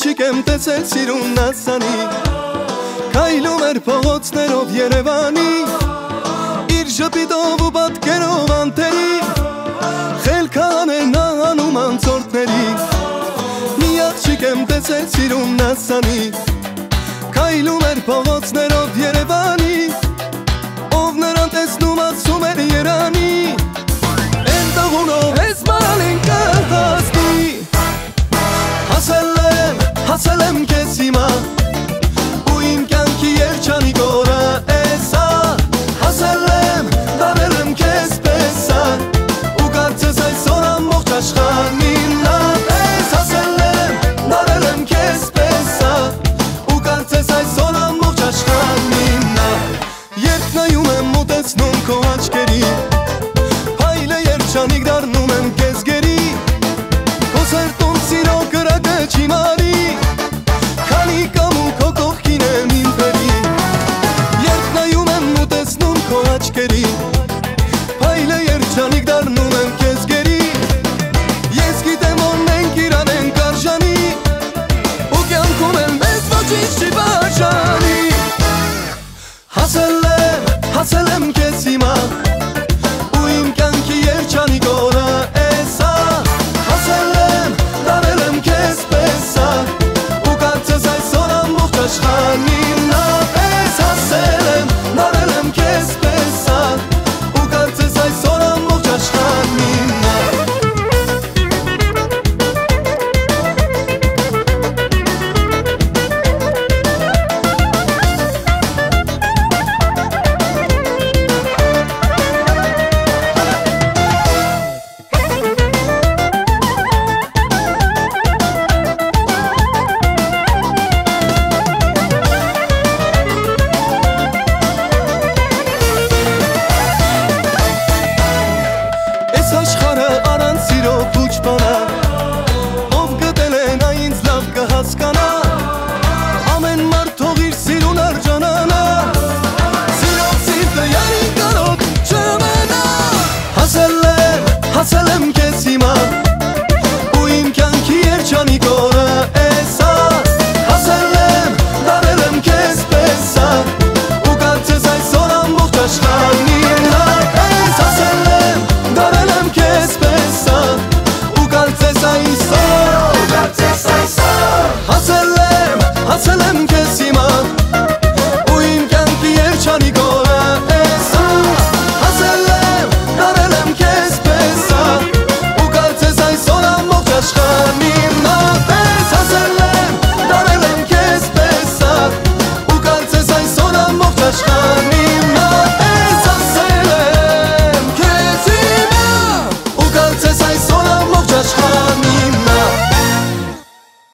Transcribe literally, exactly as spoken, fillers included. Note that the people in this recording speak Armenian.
աղջիկ եմ տեսել սիրուն ասանի, քայլում էր փողոցներով Երևանի, իր ժպիտով ու պատկերով անթերի, խելքան է նա անում անցորդների։ Մի աղջիկ եմ տեսել սիրուն ասանի, քայլում էր փողոցներով Երևանի, ով նրան տեսնում ասում էր Երանի, են տղունով ես մարալին կհասնի։ Հասել եմ, հասել եմ քեզ հիմա, ու իմ կյանքի երջանիկ օրը էսա, հասել եմ, դարել եմ քեզ պես, ու կարծես այսօր ամբողջ աշխարհին նա պես, հասել եմ, դարել եմ քեզ պես, ու կարծես այսօր ամբողջ աշխարհին նա։ Երբ նայում եմ ու տեսնում քո աչքերի, փայլը երջանիկ դառնում եմ քեզ գերի, քո սերտում սիրո կրակը չի մար